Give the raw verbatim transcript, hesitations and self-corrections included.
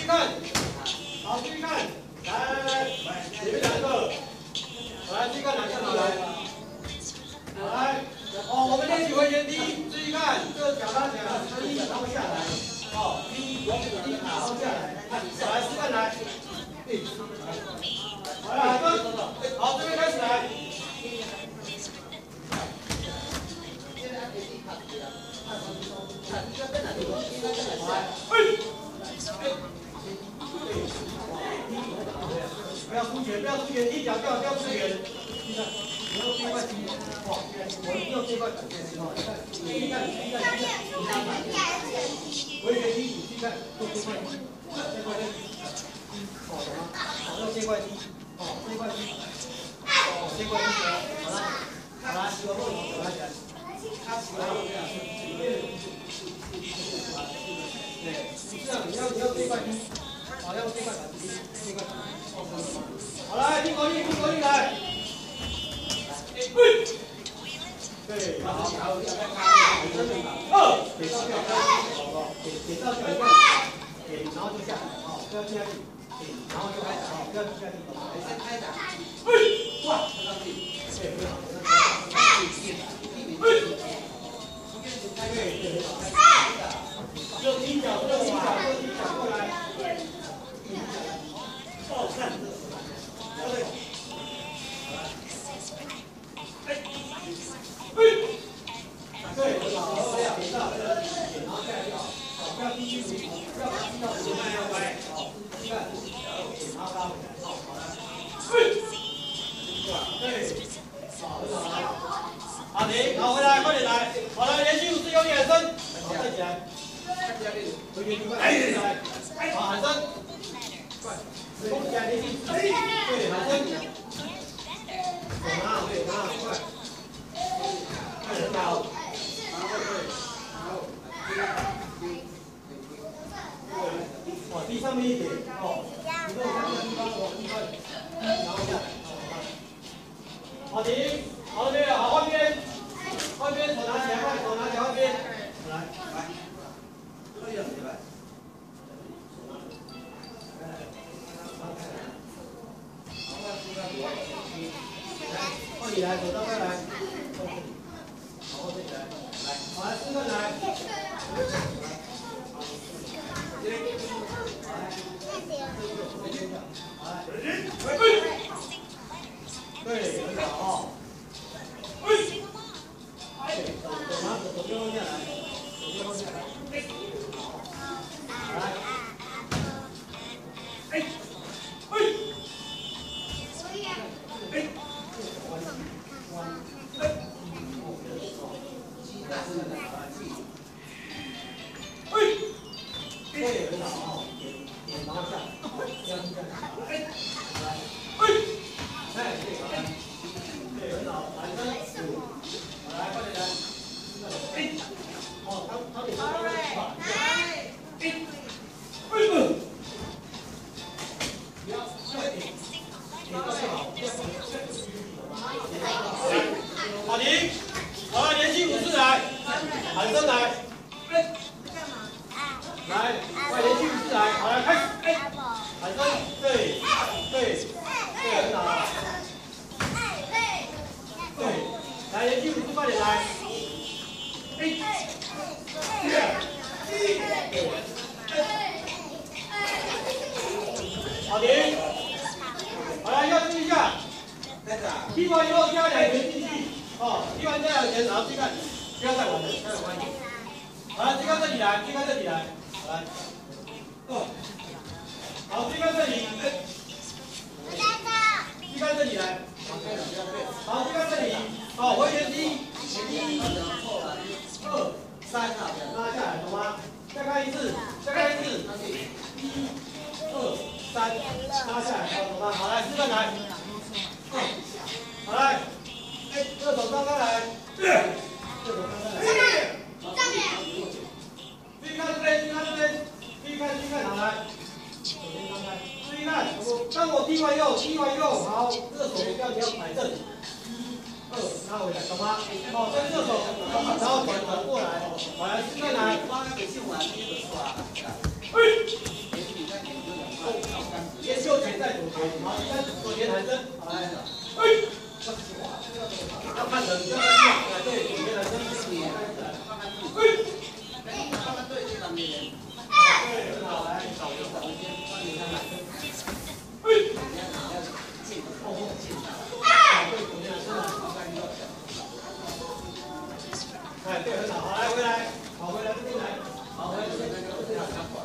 续看，好，继续看，来来来，前面两个，来，继续看哪个好来，来，哦，我们练习回旋踢，继续看，这个脚拉起来，一然后下来，哦，一，一，然后下来，来，示范来，好了，好的，好，这边开始来。 不要出拳，不要出拳，一脚掉，不要出拳。然后这块踢，哦，我一定要这块展现之后，你看，你看，你看，你看，我也踢，你看，用这块踢，这块踢，哦，懂吗？好，用这块踢，哦，这块踢，哦，这块踢，好了，好了，洗个后头，走起来，他洗完后这样，对，是这样，你要你要这块踢。 好，要这块板子，这块板子。好来，听口令，听口令来。对，好，好，二，给到掉，给给到掉一半，给，然后就下来，好，不要踢下去，给，然后就开打，好，不要踢下去，先开打。哇，上去，对，很好，对对，好，右踢脚，右踢脚，右踢脚过来。 哦，看这个，对，对，很好，好，要点到，然后下来就好，好，不要低于，不要低到前面要歪，好，你看，然后拉回来，好，好了，对，好，很好，好，好停，好，回来，快点来，好了，连续五次用力喊声，好，站起来，回旋踢，快点来，好，喊声，快。 攻起来，连续，对，喊声，手拿好，对，拿好，快，快点打，往地上面一点，哦，你这三个地方往地方，然后下来，好，停，好，对了，好，换边，换边，手拿起来，快，手拿起来，换边，来，来，可以了，明白。 换你来，手到再来，好，后这里来，来，好，来，示范来，对，很好哦。对，手手拿手手就放下来，手就放下来，好，来，哎，哎。 对，很好，点点然后下，这样下来，来，哎，对，好来，对，很好，来三，好来，快点来，哎，哦，他他得上来是吧？哎，哎，哎，不要快点，点到就好，好停，好来，连续五次来，喊声来，哎。 来，快连续五次来，好来开始，哎，喊声，对，对，对，很好，对，来连续五次，快点来，哎，好停，好来要注意一下，踢完以后加两拳进去，哦，踢完加两拳，然后去看，不要再玩了，不要再玩了，好来，踢到这里来，踢到这里来。 来，哦，好，推到这里，推到这里来，好，推到这里，好，回旋踢，一、二、三，拉下来，懂吗？再看一次，再看一次，一、二、三，拉下来，好，懂吗？好，来，示范来，好来，哎，右手张开来，右手张开来，上面。 注意看这边，注意看这边，注意看，注意看，好来，手先张开，注意看，当我踢完右，踢完右，好，这个手不要不要摆正，一、二，拉回来，懂吗？好，跟这手，然后转转过来，好来，示范来，哎。 男生，好来，哎，要看人，要看人，哎，对，左边男生，哎，慢慢对，这两边，对，很好，来，找一找一边，帮你看看，哎，近，后后近，对，左边男生，好，看一个，哎，对，很好，好，来，回来，好，回来这边来，好，回来这边，这样。